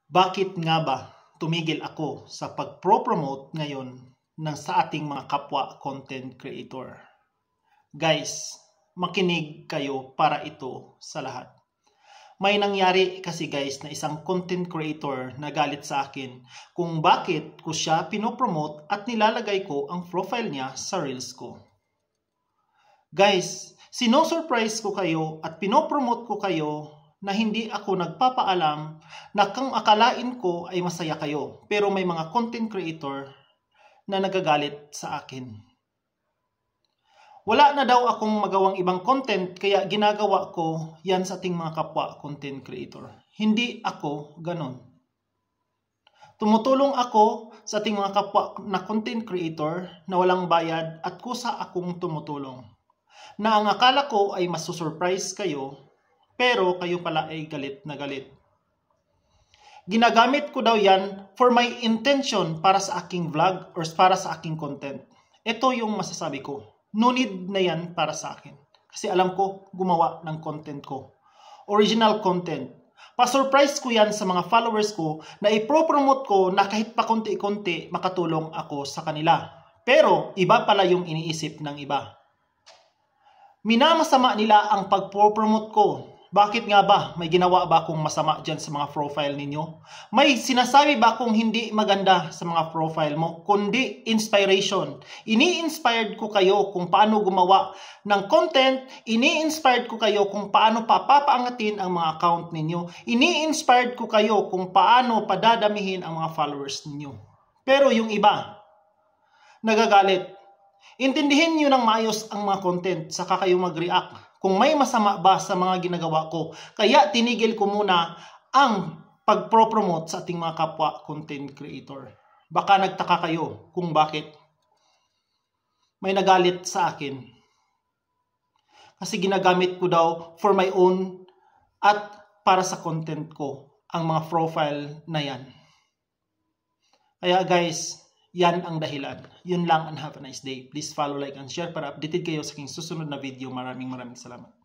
Bakit nga ba tumigil ako sa pag-promote ngayon sa ating mga kapwa content creator? Guys, makinig kayo para ito sa lahat. May nangyari kasi guys na isang content creator na galit sa akin kung bakit ko siya pinopromote at nilalagay ko ang profile niya sa reels ko. Guys, sino-surprise ko kayo at pinopromote ko kayo na hindi ako nagpapaalam na kung akalain ko ay masaya kayo. Pero may mga content creator na nagagalit sa akin. Wala na daw akong magawang ibang content kaya ginagawa ko yan sa ating mga kapwa content creator. Hindi ako ganon. Tumutulong ako sa ating mga kapwa na content creator na walang bayad at kusa akong tumutulong. Na ang akala ko ay masusurprise kayo, pero kayo pala ay galit na galit. Ginagamit ko daw yan for my intention para sa aking vlog or para sa aking content. Ito yung masasabi ko. No need na yan para sa akin. Kasi alam ko gumawa ng content ko. Original content. Pa-surprise ko yan sa mga followers ko na ipropromote ko na kahit pa konti-konti makatulong ako sa kanila. Pero iba pala yung iniisip ng iba. Minamasama nila ang pag-promote ko. Bakit nga ba? May ginawa ba akong masama dyan sa mga profile ninyo? May sinasabi ba akong hindi maganda sa mga profile mo? Kundi inspiration. Ini-inspired ko kayo kung paano gumawa ng content. Ini-inspired ko kayo kung paano papaangatin ang mga account ninyo. Ini-inspired ko kayo kung paano padadamihin ang mga followers ninyo. Pero yung iba, nagagalit. Intindihin nyo ng maayos ang mga content, saka kayo mag-react. Kung may masama ba sa mga ginagawa ko. Kaya tinigil ko muna ang pag-promote sa ating mga kapwa content creator. Baka nagtaka kayo kung bakit may nagalit sa akin. Kasi ginagamit ko daw for my own at para sa content ko ang mga profile na yan. Kaya guys, yan ang dahilan. Yun lang and have a nice day. Please follow, like, and share para updated kayo sa aking susunod na video. Maraming salamat.